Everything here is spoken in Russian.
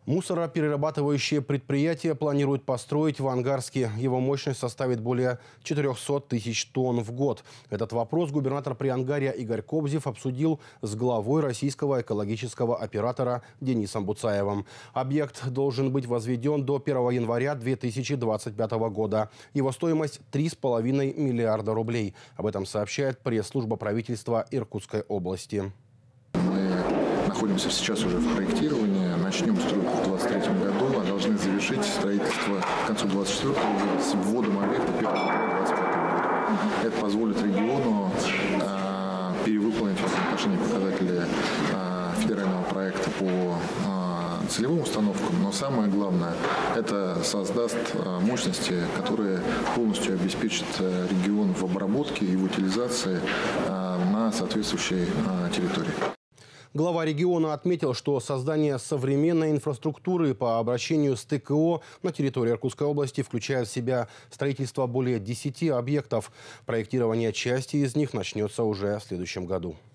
Мусороперерабатывающее предприятие планирует построить в Ангарске. Его мощность составит более 400 тысяч тонн в год. Этот вопрос губернатор Приангарья Игорь Кобзев обсудил с главой российского экологического оператора Денисом Буцаевым. Объект должен быть возведен до 1 января 2025 года. Его стоимость 3,5 миллиарда рублей. Об этом сообщает пресс-служба правительства Иркутской области. Находимся сейчас уже в проектировании, начнем стройку в 2023 году, а должны завершить строительство к концу 2024 года с вводом объекта 1 января 2025 года. Это позволит региону перевыполнить в этом отношении показатели федерального проекта по целевым установкам, но самое главное, это создаст мощности, которые полностью обеспечат регион в обработке и в утилизации на соответствующей территории. Глава региона отметил, что создание современной инфраструктуры по обращению с ТКО на территории Иркутской области включает в себя строительство более 10 объектов. Проектирование части из них начнется уже в следующем году.